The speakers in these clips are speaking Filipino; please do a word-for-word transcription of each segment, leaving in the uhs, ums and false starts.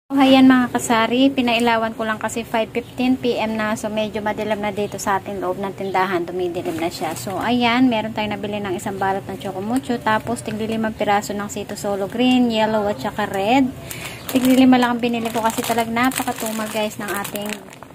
Ayan mga kasari, pinailawan ko lang kasi five fifteen p m na, so medyo madilim na dito sa ating loob ng tindahan, dumidilim na siya. So ayan, meron tayong nabili ng isang balot ng chocomucho, tapos tiglilimang piraso ng Sito Solo green, yellow at saka red. Tiglilima lang ang binili ko kasi talagang napakatumal guys ng ating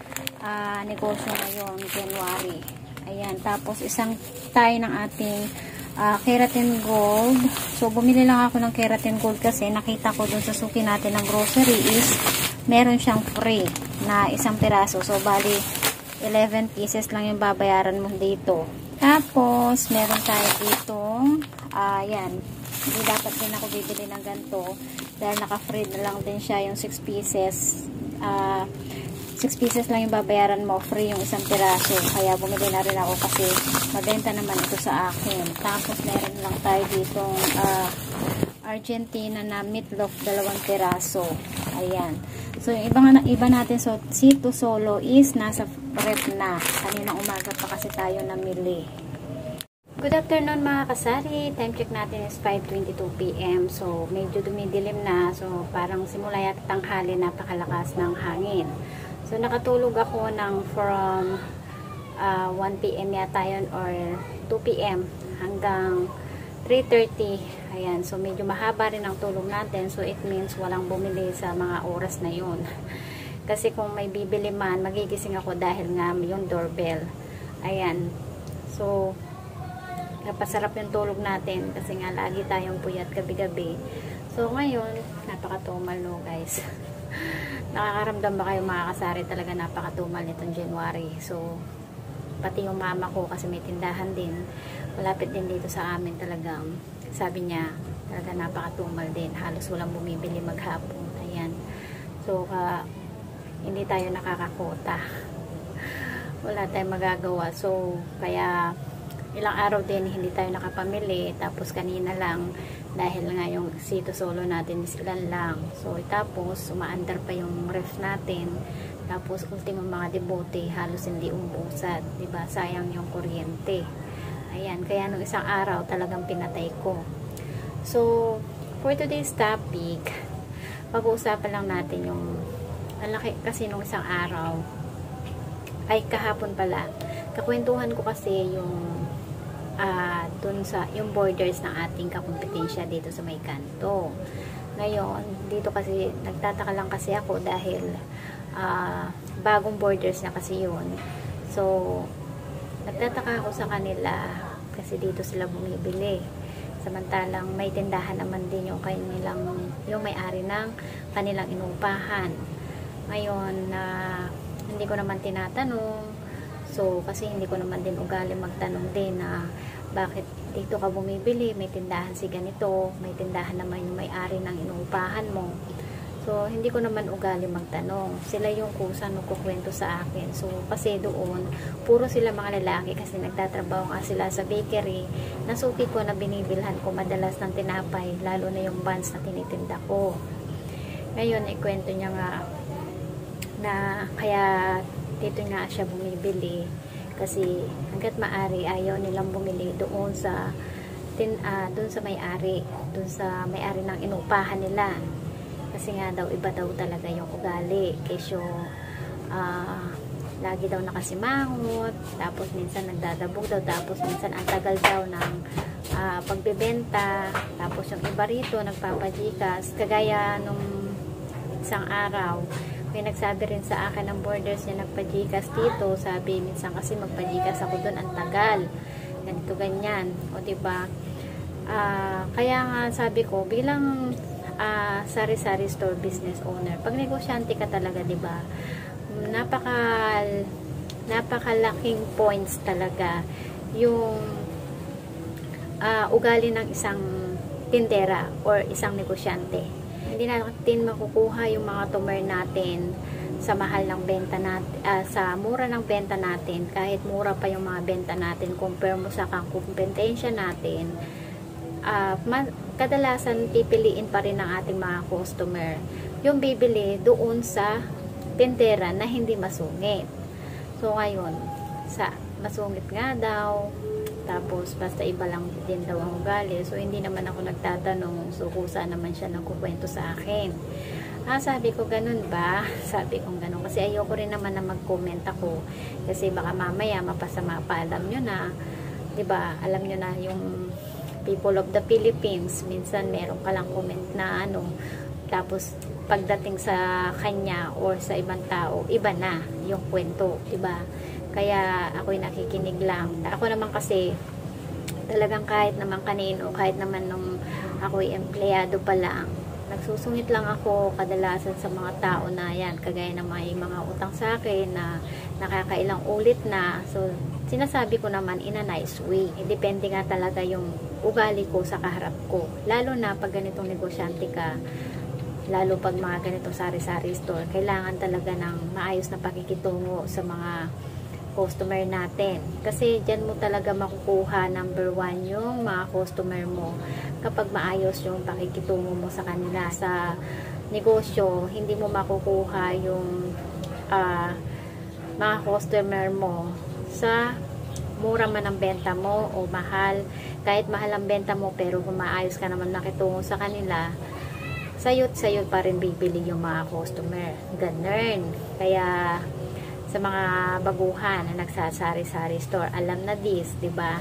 uh, negosyo ngayon, January. Ayan, tapos isang tayo ng ating Uh, keratin gold. So bumili lang ako ng keratin gold kasi nakita ko dun sa suki natin ng grocery is meron siyang free na isang piraso. So bali eleven pieces lang yung babayaran mo dito. Tapos meron tayo dito uh, yan, hindi dapat din ako bibili ng ganito dahil naka free na lang din siya yung six pieces. uh, six pieces lang yung babayaran mo, free yung isang piraso. Kaya bumili na rin ako kasi mabenta naman ito sa akin. Tapos meron lang tayo dito uh, Argentina na meatloaf, dalawang piraso. Ayan. So yung iba, iba natin, so Sito Solo is nasa ref na. Kaninang umaga pa kasi tayo namili. Good afternoon mga kasari. Time check natin is five twenty-two p m So medyo dumidilim na. So parang simula yata tanghali, napakalakas ng hangin. So, nakatulog ako ng from uh, one p m yata yun or two p m hanggang three thirty. Ayan. So, medyo mahaba rin ang tulog natin. So, it means walang bumili sa mga oras na yun. Kasi kung may bibili man, magigising ako dahil nga yung doorbell. Ayan. So, napasarap yung tulog natin kasi nga lagi tayong puyat gabi-gabi. So, ngayon, napakatumal no guys. Nakakaramdam ba kayo mga kasari, talaga napakatumal nitong January. So, pati yung mama ko kasi may tindahan din. Malapit din dito sa amin talagang. Sabi niya, talaga napakatumal din. Halos walang bumibili maghapon. Ayan. So, uh, hindi tayo nakakakota. Wala tayong magagawa. So, kaya ilang araw din hindi tayo nakapamili. Tapos kanina lang, dahil nga yung Sito Solo natin is ilan lang. So, tapos, umaandar pa yung ref natin. Tapos, ultimo mga debote, halos hindi umbusan. Diba? Sayang yung kuryente. Ayan. Kaya nung isang araw, talagang pinatay ko. So, for today's topic, pag-uusapan lang natin yung, alaki, kasi nung isang araw, ay kahapon pala, kakwentuhan ko kasi yung Uh, dun sa yung borders ng ating kakompetensya dito sa may kanto. Ngayon, dito kasi nagtataka lang kasi ako dahil uh, bagong borders na kasi yun. So, nagtataka ako sa kanila kasi dito sila bumibili. Samantalang may tindahan naman din yung kanilang, yung may-ari ng kanilang inupahan. Ngayon, uh, hindi ko naman tinatanong. So, kasi hindi ko naman din ugali magtanong din na bakit dito ka bumibili, may tindahan si ganito, may tindahan naman yung may-ari ng inuupahan mo. So, hindi ko naman ugali magtanong. Sila yung kusa nagkukwento sa akin. So, kasi doon, puro sila mga lalaki kasi nagtatrabaho nga sila sa bakery. Nasuki ko na binibilhan ko madalas ng tinapay, lalo na yung buns na tinitinda ko. Ngayon, ikwento niya nga na kaya dito nga siya bumibili kasi hanggat maari ayaw nilang bumili doon sa tin, uh, doon sa may-ari, doon sa may-ari ng inupahan nila kasi nga daw iba daw talaga yung ugali kesyo uh, lagi daw nakasimangot, tapos minsan nagdadabog daw, tapos minsan ang tagal daw ng uh, pagbebenta, tapos yung iba rito nagpapajikas kagaya nung isang araw may nagsabi rin sa akin ng borders niya nagpajikas dito. Sabi, minsan kasi magpajikas ako doon, ang tagal. Ganito, ganyan. O, diba? Uh, kaya nga sabi ko, bilang uh, sari-sari store business owner, pag negosyante ka talaga, diba? Napaka, napakalaking points talaga yung uh, ugali ng isang tindera or isang negosyante. Hindi natin makukuha yung mga tumer natin sa mahal ng benta natin, uh, sa mura ng benta natin, kahit mura pa yung mga benta natin compare mo sa kakumpetensya natin. Uh, kadalasan pipiliin pa rin ng ating mga customer yung bibili doon sa tindera na hindi masungit. So ngayon, sa masungit nga daw, tapos basta iba lang din daw ang ugali. So hindi naman ako nagtatanong, so kusa naman siya nagkukwento sa akin. Ah, sabi ko, ganun ba? Sabi ko, ganun. Kasi ayoko rin naman na mag-comment ako. Kasi baka mamaya, mapasama pa. Alam nyo na, diba? Alam nyo na yung people of the Philippines. Minsan, meron ka lang comment na ano. Tapos, pagdating sa kanya or sa ibang tao, iba na yung kwento, diba? Kaya, ako'y nakikinig lang. Ako naman kasi, talagang kahit naman kanino, kahit naman nung ako'y empleyado pa lang, nagsusungit lang ako kadalasan sa mga tao na yan, kagaya ng may mga utang sa akin na nakakailang ulit na. So, sinasabi ko naman in a nice way. E, depende nga talaga yung ugali ko sa kaharap ko. Lalo na pag ganitong negosyante ka, lalo pag mga ganitong sari-sari store, kailangan talaga ng maayos na pakikitungo sa mga customer natin. Kasi dyan mo talaga makukuha, number one, yung mga customer mo. Kapag maayos yung pakikitungo mo sa kanila. Sa negosyo, hindi mo makukuha yung uh, mga customer mo sa mura man ang benta mo o mahal. Kahit mahal ang benta mo, pero kung maayos ka naman nakitungo sa kanila, sayot sayot pa rin bibili yung mga customer. Ganun. Kaya sa mga baguhan na nagsasari-sari store, alam na this, diba?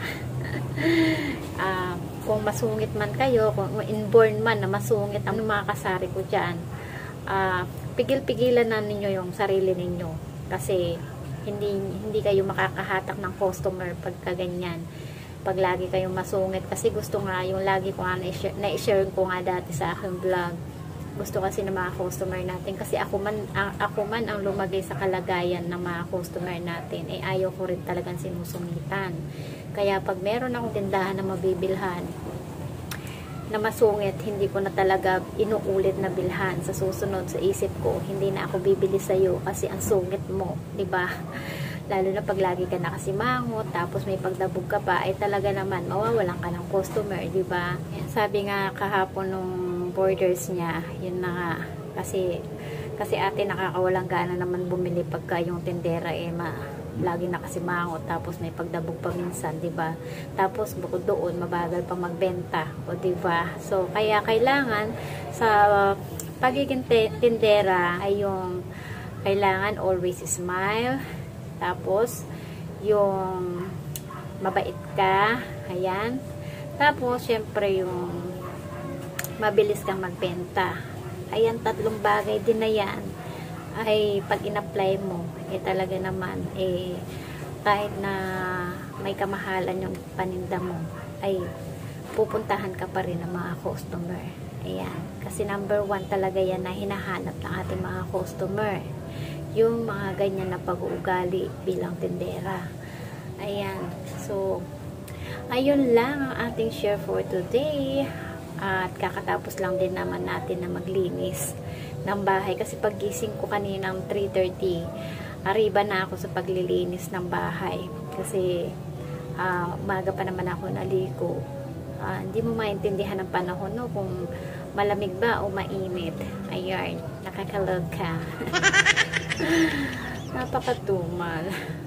uh, kung masungit man kayo, kung inborn man na masungit ang mga kasari ko dyan, uh, pigil-pigilan na ninyo yung sarili ninyo. Kasi hindi hindi kayo makakahatak ng customer pagka ganyan. Pag lagi kayong masungit, kasi gusto nga yung lagi ko nga na-share ko nga dati sa aking vlog. Gusto kasi ng mga customer natin, kasi ako man ang, ako man ang lumagay sa kalagayan ng mga customer natin, eh ayaw ko rin talagang sinusungitan. Kaya pag meron akong tindahan na mabibilhan na masungit, hindi ko na talaga inuulit na bilhan. Sa susunod sa isip ko, hindi na ako bibili sa iyo kasi ang sungit mo, 'di ba? Lalo na pag lagi ka nakasimangot, tapos may pagdabog ka pa, ay talaga naman mawawalan ka ng customer, 'di ba? Sabi nga kahapon nung borders niya, yun na nga, kasi kasi ate nakakawalang gana naman bumili pagka yung tindera eh ma, lagi nakasimangot, tapos may pagdabog pa minsan, di ba? Tapos bukod doon mabagal pa magbenta, o di ba? So kaya kailangan sa uh, pagiging tindera ay yung kailangan always smile, tapos yung mabait ka, ayan. Tapos syempre yung mabilis kang magbenta. Ayan, tatlong bagay din na yan ay pag in-apply mo, eh talaga naman, eh kahit na may kamahalan yung paninda mo, ay pupuntahan ka pa rin ng mga customer. Ayan, kasi number one talaga yan na hinahanap ng ating mga customer. Yung mga ganyan na pag-uugali bilang tindera. Ayan, so ayun lang ang ating share for today. At kakatapos lang din naman natin na maglinis ng bahay. Kasi paggising ko kaninang three thirty, arriba na ako sa paglilinis ng bahay. Kasi uh, umaga pa naman ako naliko. Uh, hindi mo maintindihan ng panahon, no? Kung malamig ba o mainit. Ayan, nakakalog ka. Napakatumal.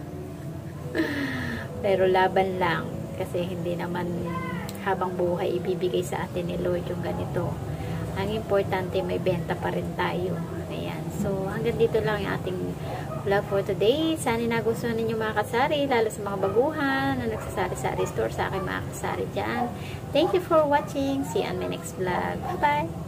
Pero laban lang. Kasi hindi naman habang buhay ibibigay sa atin ni Lord yung ganito. Ang importante, may benta pa rin tayo. Ayan. So, hanggang dito lang yung ating vlog for today. Sana nagustuhan ninyo mga kasari, lalo sa mga baguhan na nagsasari-sari store, sa aking mga kasari dyan. Thank you for watching. See you on my next vlog. Bye-bye!